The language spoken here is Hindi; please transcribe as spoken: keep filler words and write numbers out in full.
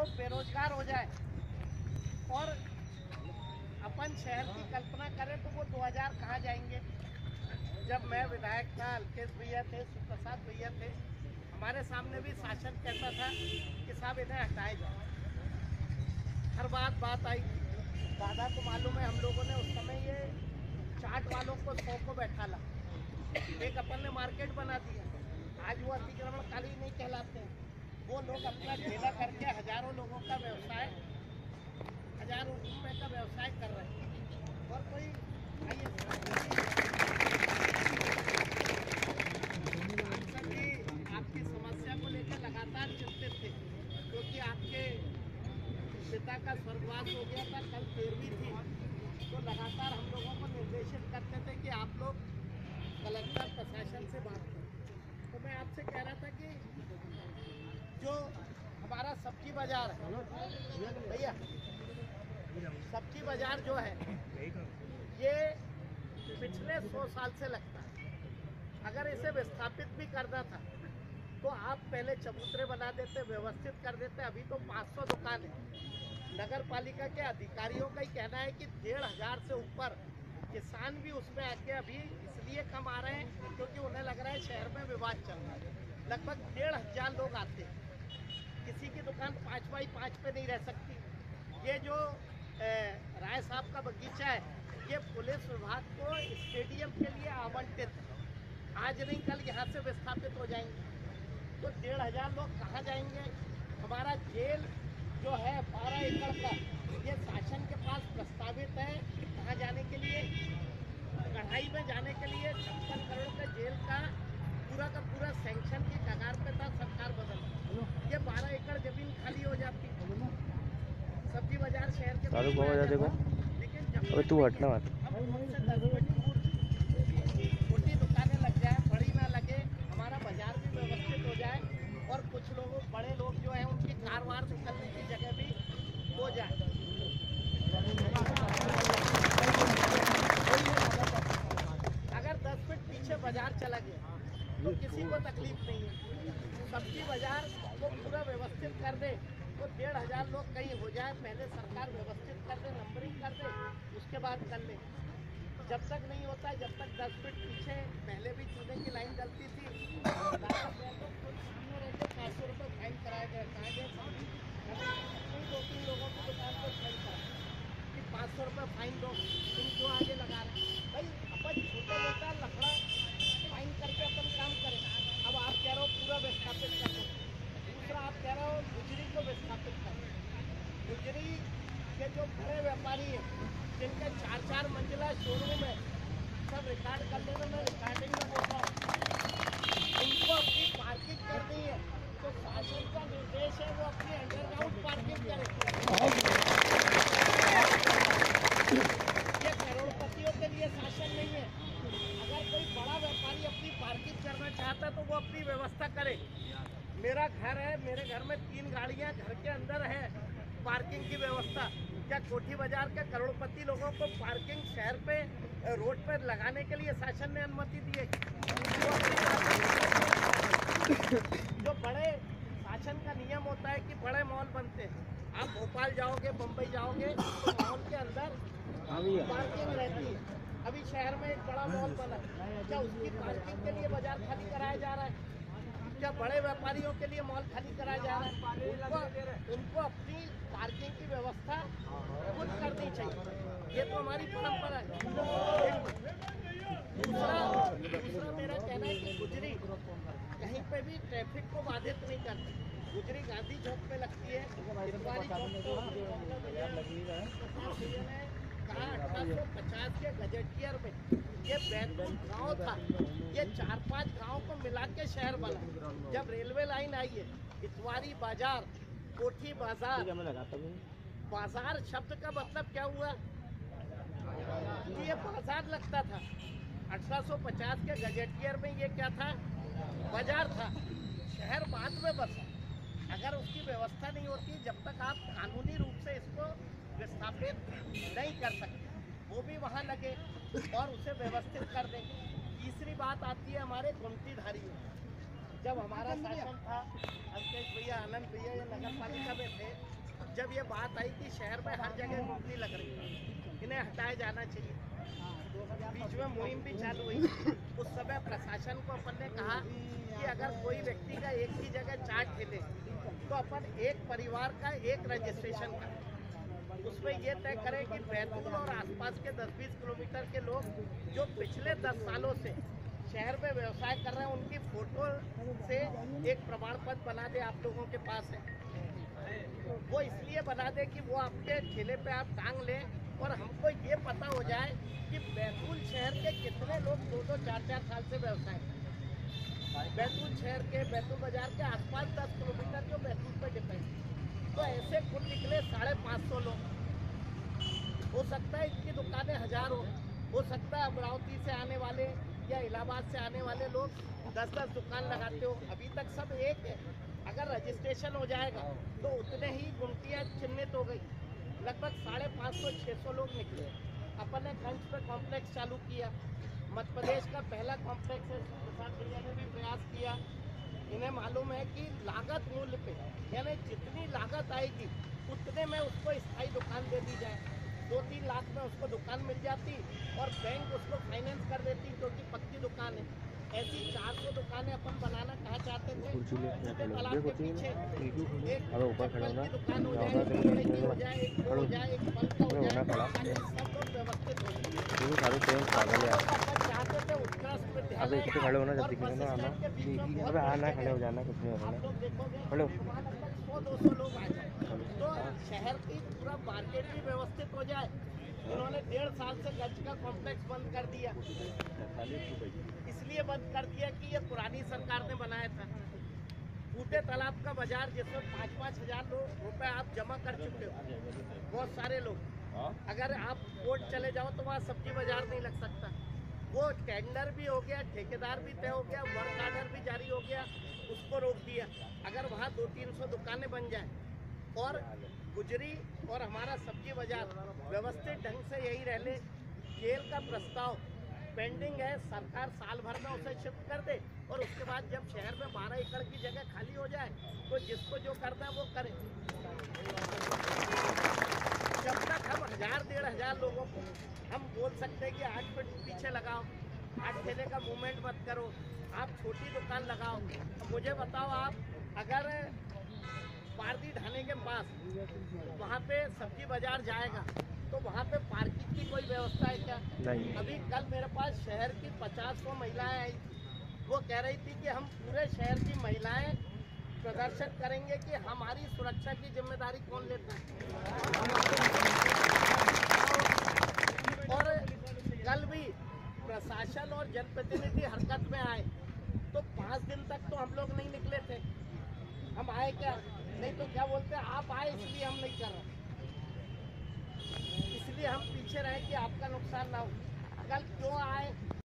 लोग बेरोजगार हो जाए और अपन शहर की कल्पना करें तो वो दो हज़ार कहाँ जाएंगे। जब मैं विधायक था, अल्केश भैया थे, सुप्रसाद भैया थे, हमारे सामने भी शासन कहता था कि साहब इन्हें हटाए जाए। हर बात बात आई। दादा को मालूम है हम लोगों ने उस समय ये चाट वालों को सौ को बैठा ला, एक अपन ने मार्केट बना दिया। आज वो अतिक्रमणकारी नहीं कहलाते हैं। वो लोग अपना ठेला करके हजारों लोगों का व्यवसाय, हजारों रुपए का व्यवसाय कर रहे हैं। और कोई आइए सभी आपकी समस्या को लेकर लगातार चिंतित थे, क्योंकि आपके पिता का स्वर्गवास हो गया था, कल तेरहवीं थी, तो लगातार हम लोगों को निर्देशित करते थे कि आप लोग कलेक्टर प्रशासन से बात करें। तो मैं आपसे कह रहा था कि जो हमारा सब्जी बाजार है भैया, सब्जी बाजार जो है ये पिछले सौ साल से लगता है। अगर इसे विस्थापित भी करना था तो आप पहले चबूतरे बना देते, व्यवस्थित कर देते। अभी तो पाँच सौ दुकान है। नगर पालिका के अधिकारियों का ही कहना है कि डेढ़ हजार से ऊपर किसान भी उसमें आके अभी इसलिए कम आ रहे हैं क्योंकि उन्हें लग रहा है शहर में विवाद चल रहा है। लगभग डेढ़ हजार लोग आते हैं। किसी की दुकान पाँच बाई पाँच पे नहीं रह सकती। ये जो राय साहब का बगीचा है, ये पुलिस विभाग को स्टेडियम के लिए आवंटित है। आज नहीं कल यहाँ से विस्थापित हो जाएंगे, तो डेढ़ हजार लोग कहाँ जाएंगे। हमारा जेल जो है बारह एकड़ का, ये शासन के पास प्रस्तावित है। कहाँ जाने के लिए, कढ़ाई में जाने के लिए छप्पन करोड़ का जेल का पूरा का पूरा सैंक्शन की कगार पे था, सरकार बदल, ये बारह एकड़ जमीन खाली हो जाती। सब्जी बाजार शहर के लेकिन जब तू हटना मत, छोटी दुकानें लग जाए, बड़ी ना लगे, हमारा बाजार भी व्यवस्थित हो जाए और कुछ लोगों बड़े लोग जो है उनकी कारवार निकलने की जगह भी हो जाए। अगर दस फीट पीछे बाजार चला गया तो किसी को तकलीफ नहीं है। सब्जी बाजार को पूरा व्यवस्थित कर दे तो डेढ़ हजार लोग कहीं हो जाए। पहले सरकार व्यवस्थित कर दे, नंबरिंग कर दे, उसके बाद कर ले। जब तक नहीं होता, जब तक दस फीट पीछे पहले भी चूने की लाइन डलती थी, पाँच सौ रुपये फाइन कराया गया। कहा गया दो तीन लोगों की दुकान पर फाइन करा कि पाँच सौ रुपये फाइन दो, तुम क्यों आगे लगा रहे भाई। अपन छोटा मोटा लफड़ा फाइन करके अपन काम करें। अब आप कह रहे हो पूरा विस्थापित कर दो, दूसरा आप कह रहे हो गुजरी को विस्थापित कर दो। गुजरी के जो बड़े व्यापारी हैं, जिनके चार चार मंजिला शोरूम है, सब रिकॉर्ड कर लेना, मैं रिकॉर्डिंग में बोल रहा हूँ, उनको अपनी पार्किंग करनी है तो शासन का निर्देश है वो अपनी अंडरग्राउंड पार्किंग करें। ये करोड़पतियों के लिए शासन नहीं है। अगर कोई बड़ा व्यापारी अपनी पार्किंग करना चाहता है तो वो अपनी व्यवस्था करे। मेरा घर है, मेरे घर में तीन गाड़ियां घर के अंदर है, पार्किंग की व्यवस्था। क्या कोठी बाजार के करोड़पति लोगों को पार्किंग शहर पे रोड पर लगाने के लिए शासन ने अनुमति दी है? जो बड़े शासन का नियम होता है कि बड़े मॉल बनते हैं, आप भोपाल जाओगे, मुंबई जाओगे तो मॉल के अंदर पार्किंग रहती है। अभी शहर में एक बड़ा मॉल बना, क्या उसकी पार्किंग के लिए बाजार खाली कराया जा रहा है? क्या बड़े व्यापारियों के लिए मॉल खाली कराया जा रहा है? उनको, उनको अपनी पार्किंग की व्यवस्था खुद करनी चाहिए। ये तो हमारी परंपरा है। दूसरा दूसरा मेरा कहना है कि गुजरी कहीं पे भी ट्रैफिक को बाधित नहीं करती। गुजरी गांधी चौक पे लगती है, इतवारी चौक कहा अठारह सौ पचास के गजेटियर में ये बैतूल गांव था, ये चार पांच गांव को मिला के शहर बना। जब रेलवे लाइन आई है, इतवारी बाजार, कोठी बाजार, बाजार शब्द का मतलब क्या हुआ? ये बाजार लगता था। अठारह सौ पचास के गजेटियर में ये क्या था? बाजार था। शहर बाद में बसा। अगर उसकी व्यवस्था नहीं होती, जब तक आप कानूनी रूप से इसको विस्थापित नहीं कर सकते, वो भी वहाँ लगे और उसे व्यवस्थित कर देंगे। तीसरी बात आती है हमारे गुमतीधारियों। जब हमारा शासन था, अंकेश भैया, आनंद भैया ये नगर पालिका में थे, जब ये बात आई कि शहर में हर जगह गुमटी लग रही है, इन्हें हटाया जाना चाहिए, बीच में मुहिम भी चालू हुई। उस समय प्रशासन को अपन ने कहा कि अगर कोई व्यक्ति का एक ही जगह चार ठेले तो अपन एक परिवार का एक रजिस्ट्रेशन करें, उसमें ये तय करें कि बैतूल और आसपास के दस बीस किलोमीटर के लोग जो पिछले दस सालों से शहर में व्यवसाय कर रहे हैं उनकी फोटो से एक प्रमाण पत्र बना दे, आप लोगों के पास है वो इसलिए बना दे कि वो आपके ठेले पे आप टांग लें और हमको ये पता हो जाए कि बैतूल शहर के कितने लोग दो दो चार चार साल से व्यवसाय कर रहे हैं। बैतूल शहर के, बैतूल बाजार के आसपास दस किलोमीटर जो बैतूल पे डिपेंड, तो ऐसे कुल निकले साढ़े पाँच सौ लोग। हो सकता है इनकी दुकानें हजार हो हो सकता है अमरावती से आने वाले या इलाहाबाद से आने वाले लोग दस दस दुकान लगाते हो, अभी तक सब एक है। अगर रजिस्ट्रेशन हो जाएगा तो उतने ही गुमटियाँ चिन्हित हो गई, लगभग साढ़े पाँच सौ छः सौ लोग निकले। अपन ने गंज पे कॉम्प्लेक्स चालू किया, मध्य प्रदेश का पहला कॉम्प्लेक्स है, प्रसाद भैया ने भी प्रयास किया। इन्हें मालूम है कि लागत मूल्य पे, यानी जितनी लागत आएगी उतने में उसको स्थायी दुकान दे दी जाए, दो तीन लाख में उसको दुकान मिल जाती और बैंक उसको फाइनेंस कर देती क्योंकि पक्की दुकान है। ऐसी चार सौ दुकानें अपन बनाना कहा चाहते थे। तालाब के पीछे एक चप्पल की दुकान हो जाए, एक कपड़े की हो जाए, एक वो हो जाए, एक फल का हो जाए, ताकि सब लोग व्यवस्थित हो जाए। चाहते थे उत्कृष्ट विद्यालय और बस स्टैंड के बीच में बहुत आप लोग देखोगे सौ दो सौ लोग आ जाए तो शहर की पूरा मार्केट भी व्यवस्थित हो जाए। इन्होंने डेढ़ साल से गंज का कॉम्प्लेक्स बंद कर दिया, इसलिए बंद कर दिया कि ये पुरानी सरकार ने बनाया था। टूटे तालाब का बाजार जिसमें पाँच पाँच हजार रुपए आप जमा कर चुके हो, बहुत सारे लोग, अगर आप कोर्ट चले जाओ तो वहाँ सब्जी बाजार नहीं लग सकता। वो टेंडर भी हो गया, ठेकेदार भी तय हो गया, वर्क आर्डर भी जारी हो गया, उसको रोक दिया। अगर वहाँ दो तीन सौ दुकानें बन जाए और गुजरी और हमारा सब्जी बाजार व्यवस्थित ढंग से यही रह ले, जेल का प्रस्ताव पेंडिंग है, सरकार साल भर में उसे शिफ्ट कर दे और उसके बाद जब शहर में बारह एकड़ की जगह खाली हो जाए तो जिसको जो करना है वो करे। जब तक हम हजार डेढ़ हजार लोगों को हम बोल सकते हैं कि आठ फीट पीछे लगाओ, आठ ठेले का मूवमेंट मत करो, आप छोटी दुकान लगाओ। मुझे बताओ, आप अगर पारदी ढाने के पास वहाँ पे सब्जी बाजार जाएगा तो वहाँ पे पार्किंग की कोई व्यवस्था है क्या? नहीं। अभी कल मेरे पास शहर की पचास सौ महिलाएं आई, वो कह रही थी कि हम पूरे शहर की महिलाएं प्रदर्शन करेंगे कि हमारी सुरक्षा की जिम्मेदारी कौन लेता है। और कल भी प्रशासन और जनप्रतिनिधि हरकत में आए तो पाँच दिन तक तो हम लोग नहीं निकले थे। हम आए क्या? नहीं तो क्या बोलते हैं, आप आए इसलिए हम नहीं कर रहे, इसलिए हम पीछे रहे कि आपका नुकसान ना हो। कल क्यों आए?